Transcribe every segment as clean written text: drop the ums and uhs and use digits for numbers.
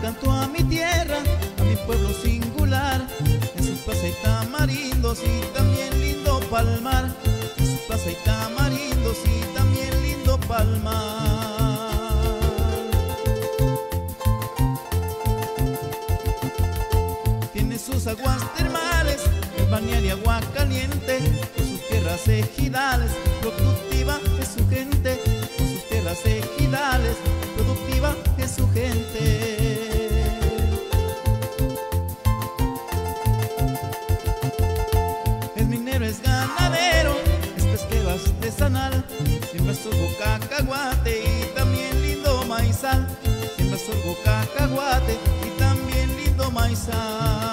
canto a mi tierra, a mi pueblo singular. En sus plazas hay tamarindos y también lindo palmar. En sus plazas hay tamarindos y también lindo palmar. Tiene sus aguas termales, el balneario agua caliente, con sus tierras ejidales, productiva es su gente, con sus tierras ejidales, productiva es su gente. Es minero, es ganadero, es pesquero artesanal, siembra sorgo, cacahuate y también lindo maizal. Siembra sorgo, cacahuate y también lindo maizal.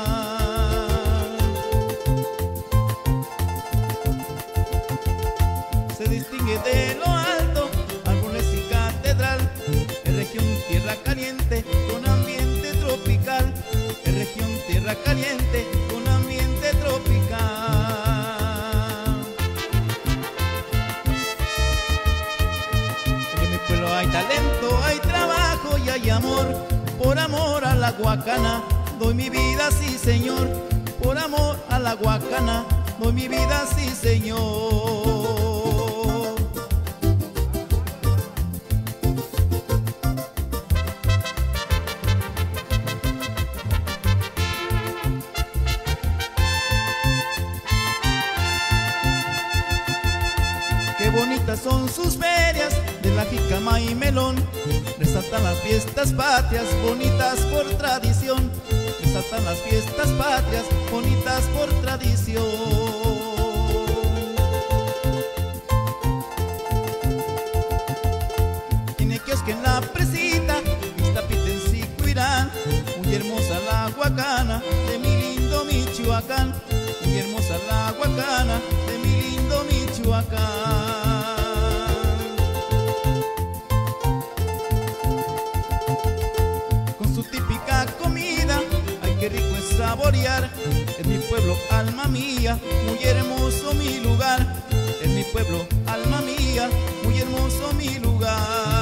Se distingue de lo alto, árboles y catedral. Es región tierra caliente con ambiente tropical. Es región tierra caliente con ambiente tropical. En mi pueblo hay talento, hay trabajo y hay amor. Por amor a la guacana doy mi vida, sí señor. Por amor a la guacana doy mi vida, sí señor. Qué bonitas son sus ferias de la jícama y melón. Resaltan las fiestas patrias, bonitas por tradición. Resaltan las fiestas patrias, bonitas por tradición. Tiene kiosque en la presita, Ixtapitensico, Irán. Muy hermosa la guacana de mi lindo Michoacán. Muy hermosa la guacana de mi lindo Michoacán. Con su típica comida, ay qué rico es saborear. Es mi pueblo, alma mía, muy hermoso mi lugar. Es mi pueblo, alma mía, muy hermoso mi lugar.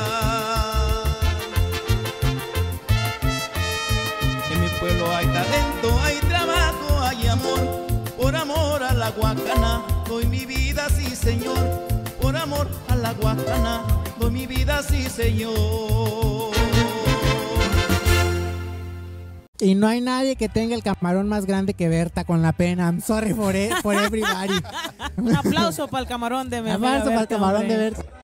En mi pueblo hay talento, hay trabajo, hay amor. Por amor a la guacana doy mi vida, sí señor. Por amor a la guacana doy mi vida, sí señor. Y no hay nadie que tenga el camarón más grande que Berta, con la pena. I'm sorry for everybody. Un aplauso para el camarón de Berta. Un aplauso para el camarón de Berta.